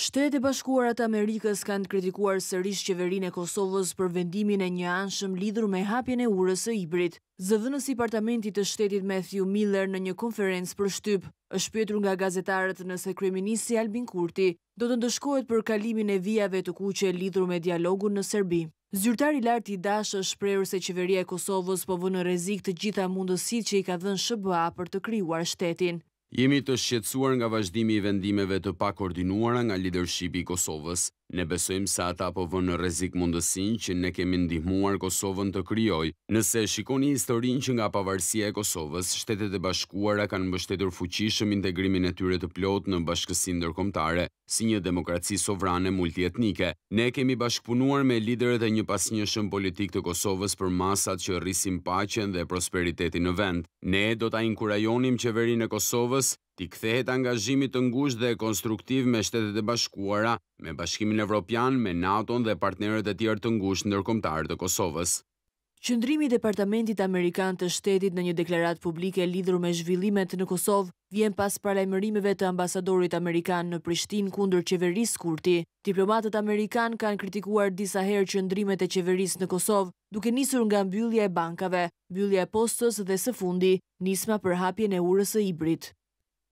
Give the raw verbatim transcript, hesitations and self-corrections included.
Shtetet e Bashkuara të Amerikës kanë kritikuar sërish qeverinë e Kosovës për vendimin e një anshëm lidhur me hapjen e urës së Ibrit. Zëdhënësi i Departamentit të Shtetit Matthew Miller në një konferencë për shtyp është pyetur nga gazetarët nëse kryeministri Albin Kurti do të ndëshkohet për kalimin e vijave të kuqe lidhur me dialogun në Serbi. Zyrtari i lartë i Dash është shprehur se qeveria e Kosovës po vën në rrezik të gjitha mundësitë që i ka dhënë S B A për të krijuar shtetin. Jemi të shqetësuar nga vazhdimi i vendimeve të pakoordinuara nga leadershipi i Kosovës. Ne besojmë se ata po vënë në rrezik mundësinë që ne kemi ndihmuar Kosovën të krijojë. Nëse shikoni historinë që nga pavarësia e Kosovës, Shtetet e Bashkuara kanë mbështetur fuqishëm integrimin e tyre të plotë në bashkësinë ndërkombëtare, si një demokraci sovrane multietnike. Ne kemi bashkëpunuar me liderët e një pasnjëshëm politik të Kosovës për masat që rrisin paqen dhe prosperitetin në vend. Ne do ta inkurajonim qeverinë e Kosovës t'i kthehet angazhimit të ngushtë dhe konstruktiv me Shtetet e Bashkuara, me Bashkimin Evropian, me NATO-n dhe partnerët e tjerë të ngushtë ndërkombëtar të Kosovës. Qëndrimi i Departamentit Amerikan të Shtetit në një deklaratë publike lidhur me zhvillimet në Kosovë vjen pas paralajmërimeve të ambasadorit amerikan në Prishtinë kundër qeverisë Kurti. Diplomatët amerikan kanë kritikuar disa herë qëndrimet e qeverisë në Kosovë, duke nisur nga mbyllja e bankave, mbyllja e postës dhe së fundi, nisma për hapjen e urës së Ibrit.